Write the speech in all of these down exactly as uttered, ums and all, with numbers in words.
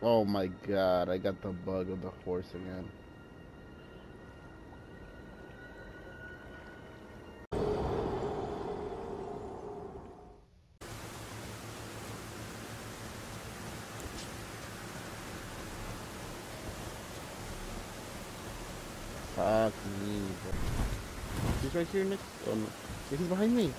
Oh my god, I got the bug of the horse again. Fuck me, bro. He's right here next. Oh no. Yeah, he's behind me.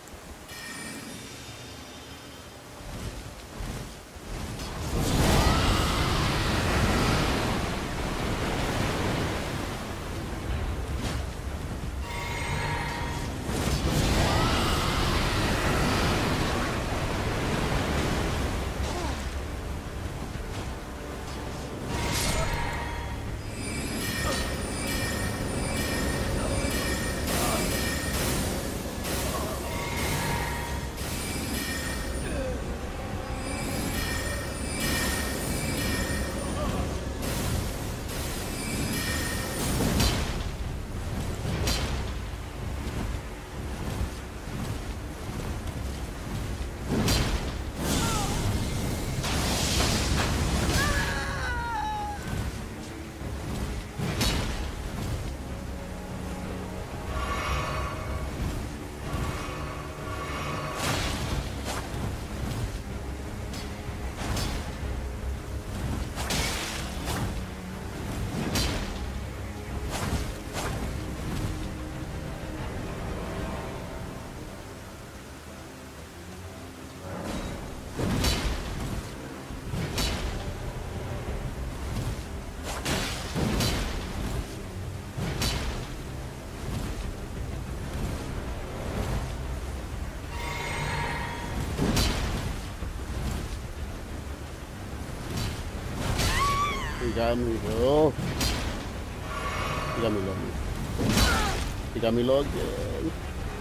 He got me, bro. He got me low. He got me low again.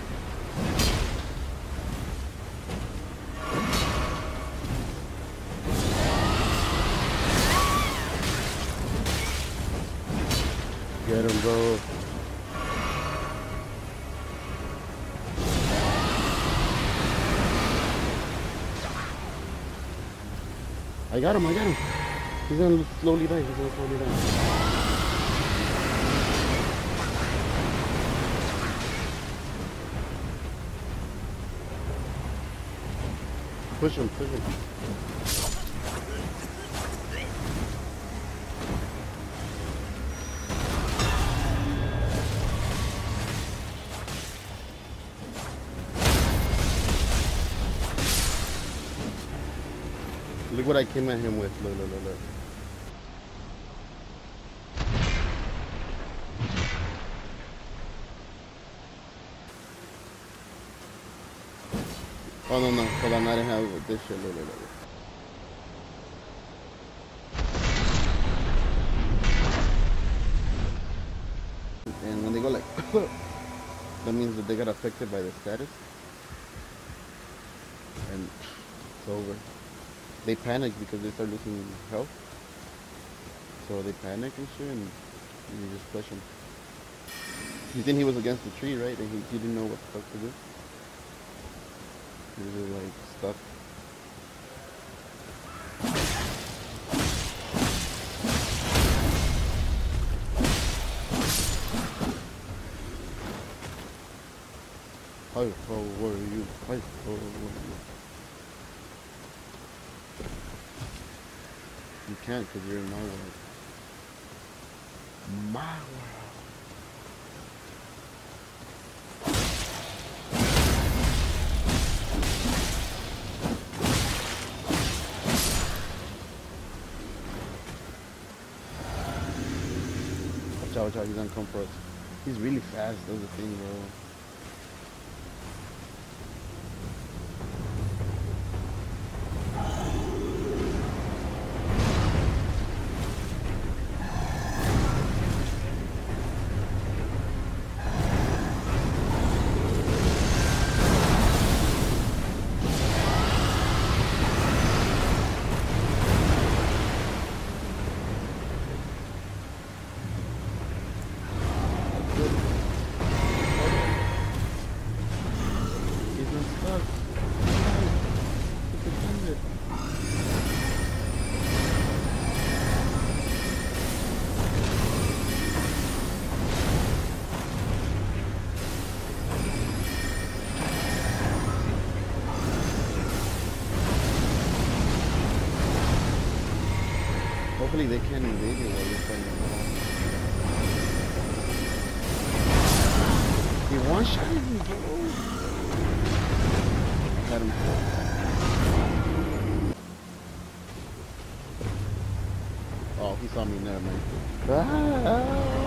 Get him, bro. I got him, I got him. He's gonna slowly die, he's gonna slowly die. Push him, push him. Look what I came at him with. Look, look, look, look. Oh no no, hold on, I didn't have this shit. Look, look, look. And when they go like, that means that they got affected by the status, and it's over. They panic because they start losing health, so they panic and shit, and you just push him. He think he was against the tree, right? And he, he didn't know what the fuck to do. He was like stuck. How how were you? How how were you? You can't because you're in my world. My world. Watch out, watch out, he's gonna come for us. He's really fast, that's the thing, bro. Hopefully they can't invade you while you're fighting them off. He one-shotted me, bro. Got him. Oh, he saw me. Never mind. Ah!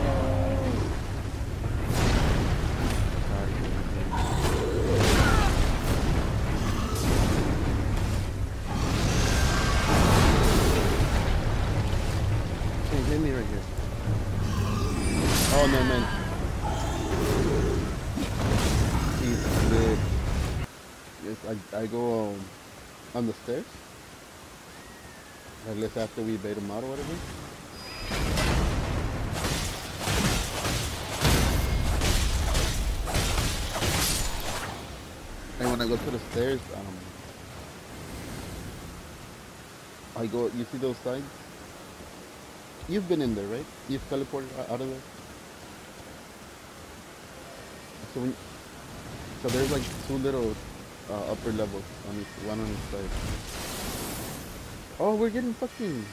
Hit me right here. Oh no, man. He's lit. Yes, I, I go um, on the stairs. I guess after we bait him out or whatever. And when I go to the stairs, um, I go, you see those sides? You've been in there, right? You've teleported out of there? So, when, so there's like two little uh, upper levels on each, one on each side. Oh, we're getting fucking...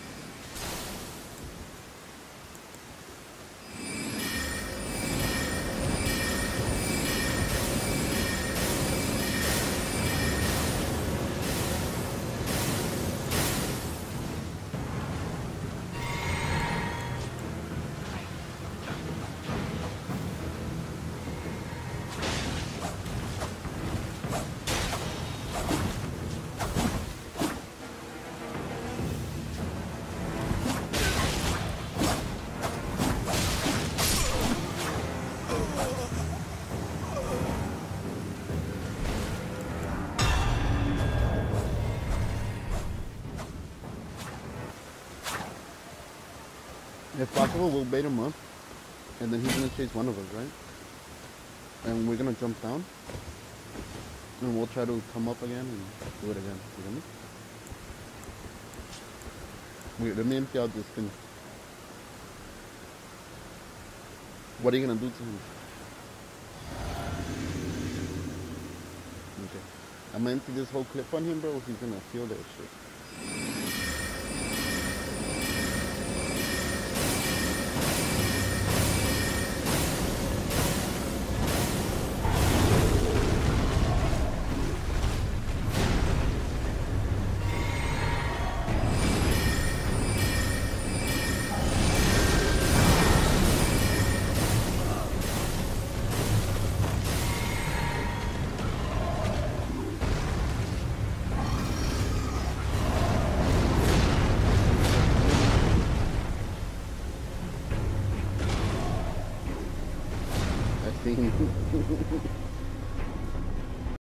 If possible, we'll bait him up, and then he's gonna chase one of us, right? And we're gonna jump down, and we'll try to come up again and do it again. You know me? Wait, let me empty out this thing. What are you gonna do to him? Okay. I'm gonna empty this whole clip on him, bro. He's gonna feel that shit. I've seen